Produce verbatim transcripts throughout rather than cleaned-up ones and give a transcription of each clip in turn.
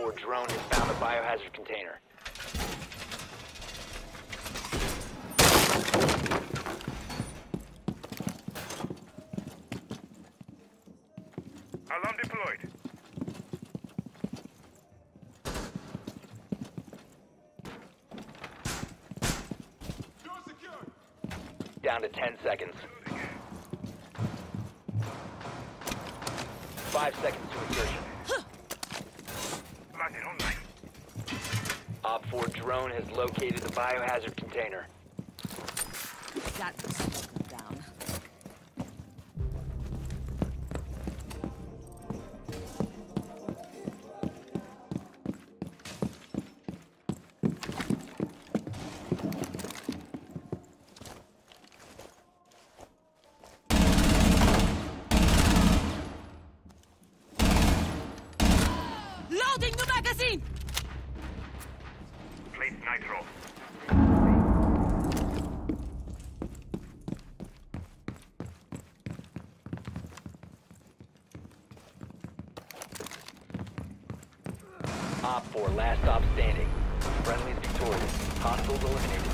four drone has found the biohazard container. Alarm deployed. Down to ten seconds. Five seconds to insertion. Landing online. Op four drone has located the biohazard container. That was down. Loading the magazine! Place nitro. Op four, last stop standing. Friendly's victorious. Hostiles eliminated.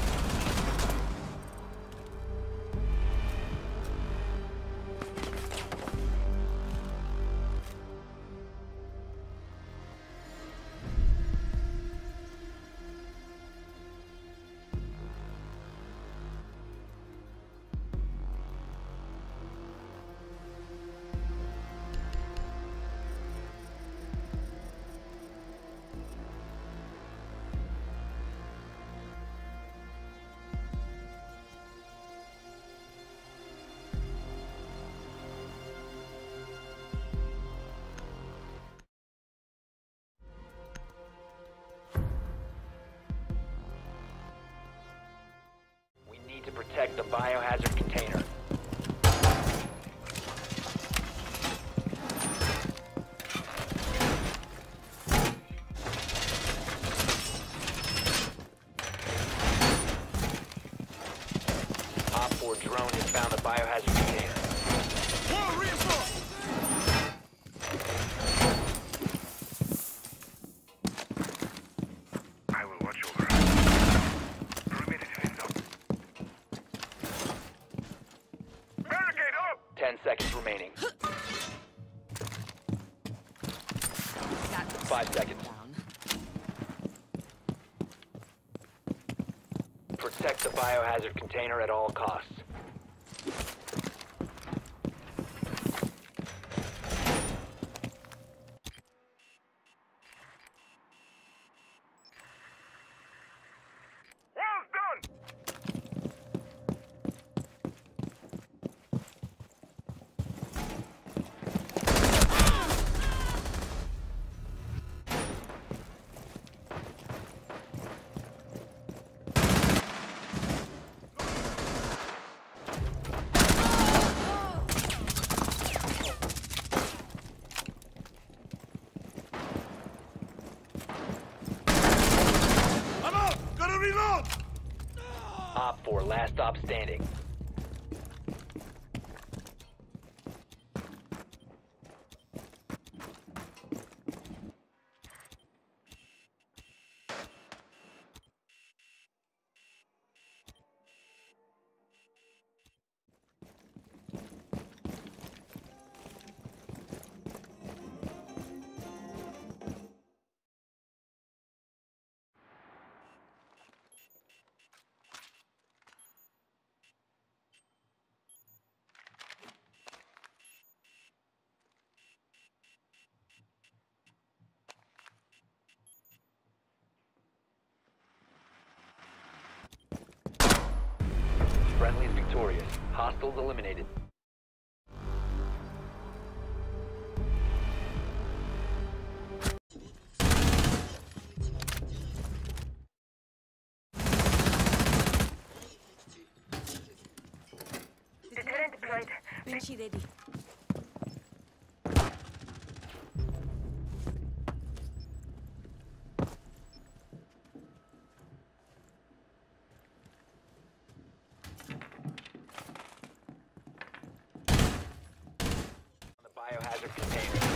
To protect the biohazard container. Op four drone has found the biohazard container. Wall reinforced. I will watch over us. Perimeter defense up. Barricade up! Ten seconds remaining. That was Five seconds. down. Protect the biohazard container at all costs. Wall's done! I'm out! Gotta reload! Op four, last stop standing. Friendly is victorious. Hostiles eliminated. Deterrent deployed. Vinci ready. The biohazard container.